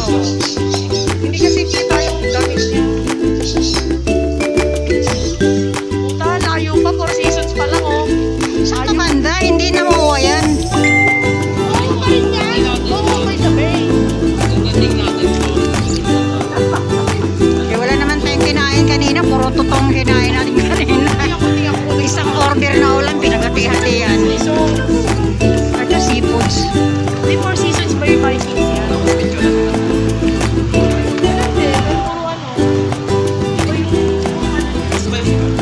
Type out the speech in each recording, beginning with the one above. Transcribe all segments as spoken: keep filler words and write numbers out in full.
oh. Hindi kasi kita yung gamit niya. Puta, layo pa. Four seasons pa lang, oh. Saan ka banda? Hindi na makuha yan. Layo pa rin yan. Oo, may sabi. Eh, wala naman tayong kinain kanina. Puro totoong kinain natin kanina. Isang order na ulam, pinagati-hati yan. So, Ito, seafoods. may Four Seasons ba yung Vikings yan? Hindi, pero puro ano. Iba yung...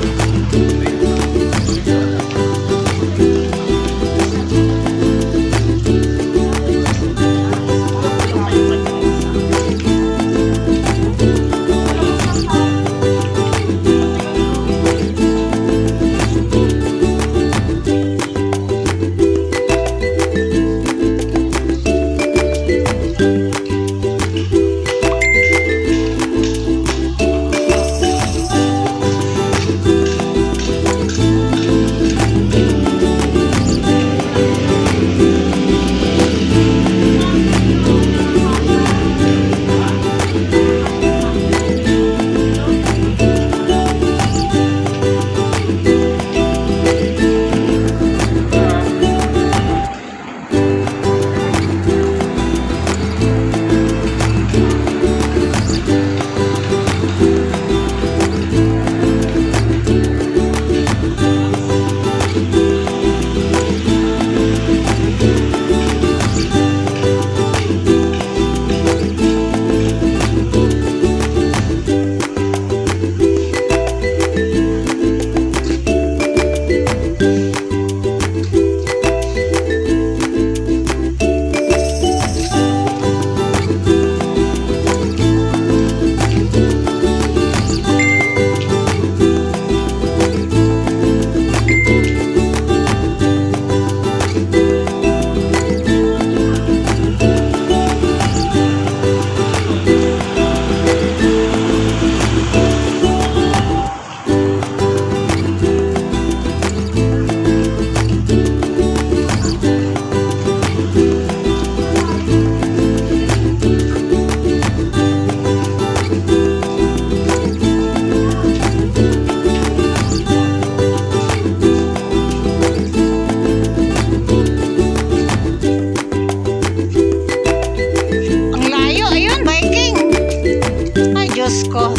Diyos ko.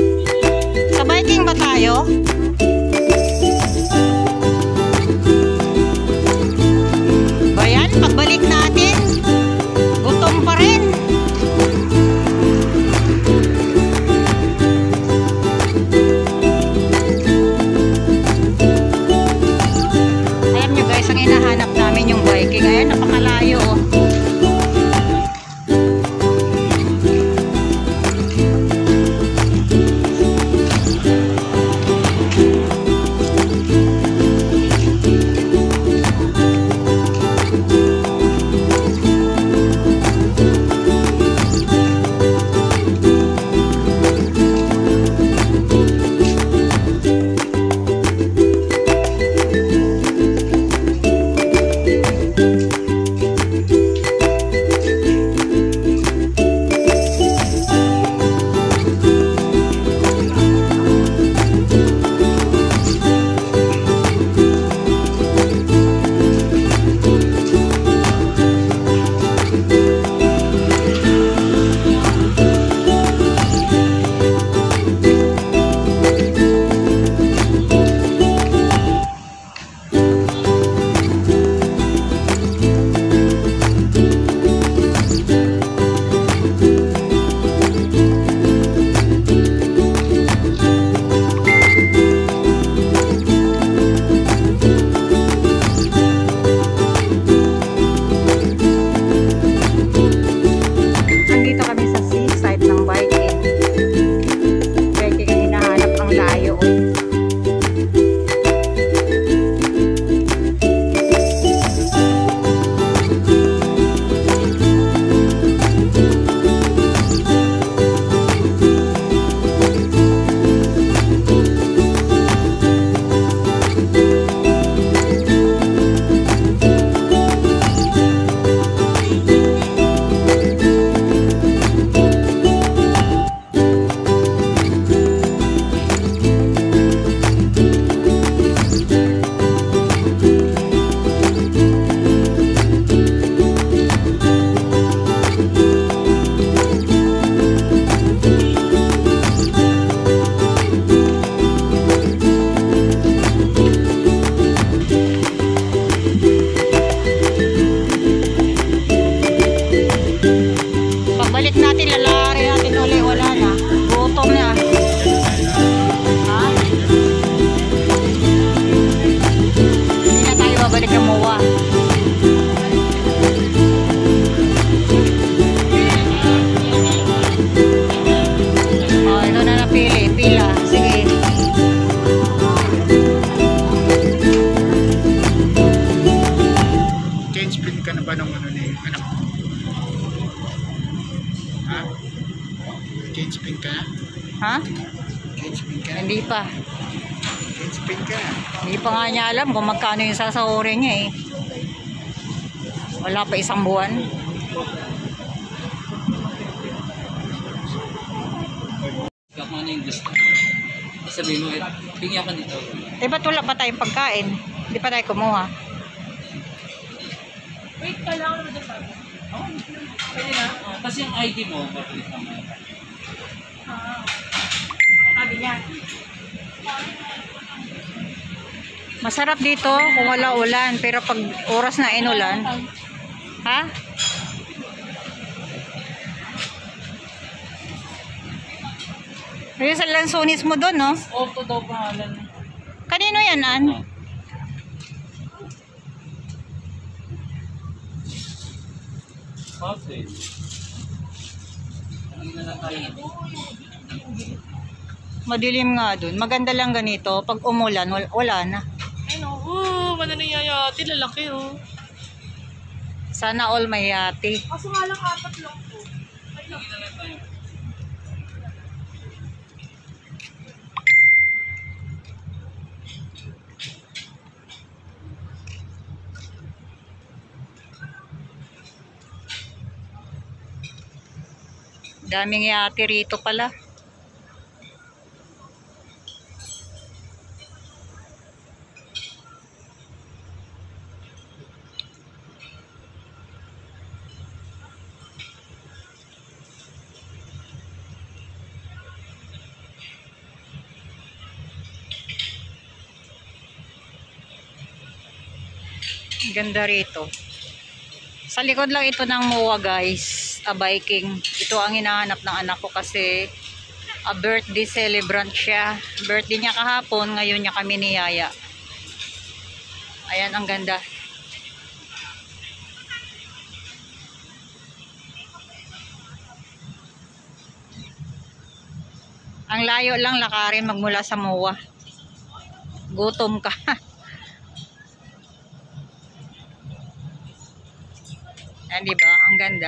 Sa biking ba tayo? Bayan, pagbalik natin, gutom pa rin. Alam nyo guys, ang hinahanap namin yung biking. Ayan, napakalayo oh. lalari natin uli, wala na. Gutom na. Ha? Hindi na tayo babalik ng M O A. Oh, ito na napili. Pila. Sige. Change pin ka na ba ng ano na yung anak mo? Ha? Change pin ka na? Ha? Change pin ka na? Hindi pa. Change pin ka na? Hindi pa nga niya alam kung magkano yung sasahurin niya eh. Wala pa isang buwan. Kung ano yung gusto. Sabihin mo, bigyan ka dito. Eh, ba't wala pa tayong pagkain? Hindi pa tayo kumuha. Wait, kailangan naman dyan sa akin. Pwede na? Oh, kasi yung I D mo, papalit ka mo. Ah. Sabi niya. Masarap dito kung wala ulan. Pero pag oras na inulan, ha? Ayun sa lansonis mo doon, no? Auto daw pangalan. Kanino yan, An? Okay. Ano na lang tayo? Madilim nga doon. Maganda lang ganito. Pag umulan, wala, wala na. Ay no, oh, ano nangyayati, lalaki oh. Sana all may yati. Kaso nga lang apat lang po. Ay no. Tingin na lang tayo. Daming yati rito pala. Ganda rito. Sa likod lang ito ng M O A, guys. A biking. Ito ang hinahanap ng anak ko kasi a birthday celebrant siya. Birthday niya kahapon, ngayon niya kami niyaya. Ayan, ang ganda. Ang layo lang lakarin magmula sa M O A. Gutom ka. Yan, diba? Ang ganda.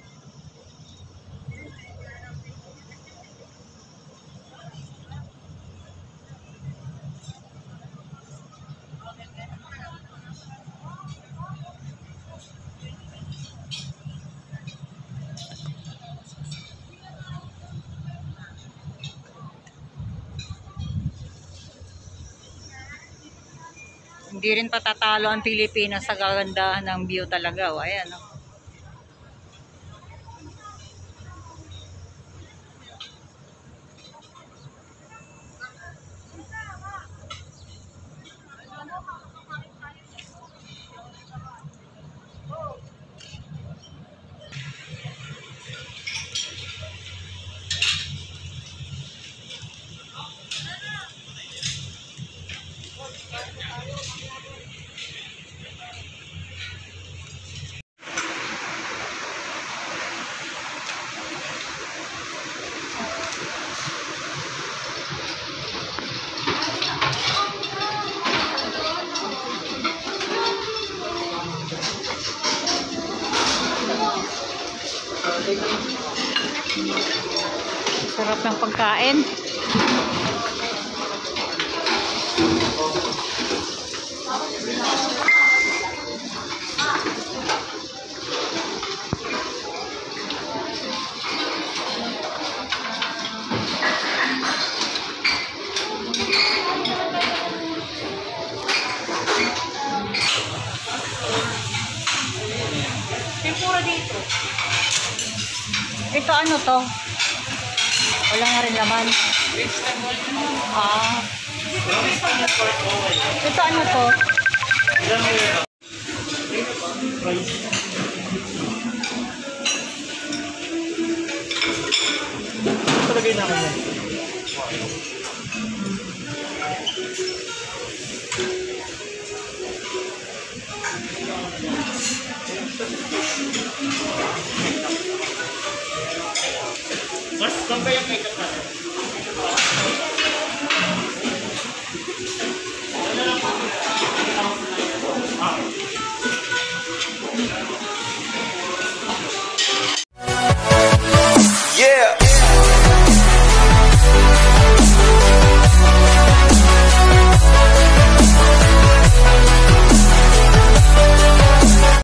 Hindi rin patatalo ang Pilipinas sa kagandahan ng view talaga. O, ayan, o. Sarap ng pagkain. Tempura dito. Ito ano to? Wala nga rin laman. Ah. Ito ano to? Lagay na ako. Mas, kung ba yung makeup natin?